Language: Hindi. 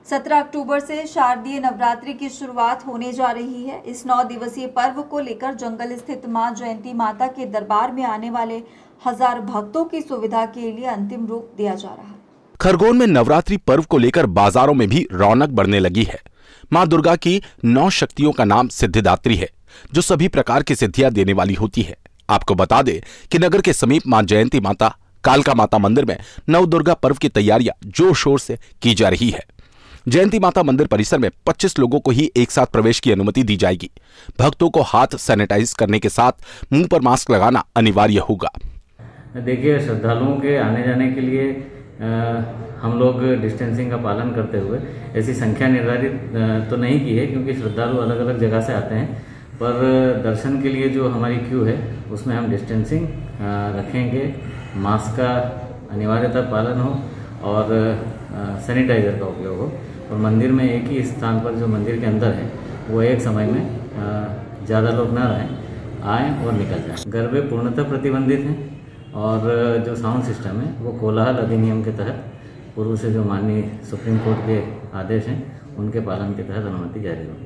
17 अक्टूबर से शारदीय नवरात्रि की शुरुआत होने जा रही है। इस 9 दिवसीय पर्व को लेकर जंगल स्थित मां जयंती माता के दरबार में आने वाले हजार भक्तों की सुविधा के लिए अंतिम रूप दिया जा रहा है। खरगोन में नवरात्रि पर्व को लेकर बाजारों में भी रौनक बढ़ने लगी है। मां दुर्गा की 9 शक्तियों का नाम सिद्धिदात्री है, जो सभी प्रकार की सिद्धियां देने वाली होती है। आपको बता दें कि नगर के समीप मां जयंती माता कालका माता मंदिर में नव दुर्गा पर्व की तैयारियां जोर शोर से की जा रही है। जयंती माता मंदिर परिसर में 25 लोगों को ही एक साथ प्रवेश की अनुमति दी जाएगी। भक्तों को हाथ सैनिटाइज करने के साथ मुंह पर मास्क लगाना अनिवार्य होगा। देखिए, श्रद्धालुओं के आने जाने के लिए हम लोग डिस्टेंसिंग का पालन करते हुए ऐसी संख्या निर्धारित तो नहीं की है, क्योंकि श्रद्धालु अलग अलग जगह से आते हैं। पर दर्शन के लिए जो हमारी क्यू है उसमें हम डिस्टेंसिंग रखेंगे, मास्क का अनिवार्यता पालन हो और सैनिटाइजर का उपयोग हो। और मंदिर में एक ही स्थान पर जो मंदिर के अंदर है वो एक समय में ज़्यादा लोग ना रहें, आएँ और निकल जाएं। गरबे पूर्णतः प्रतिबंधित हैं और जो साउंड सिस्टम है वो कोलाहल अधिनियम के तहत पूर्व से जो माननीय सुप्रीम कोर्ट के आदेश हैं उनके पालन के तहत अनुमति जारी होगी।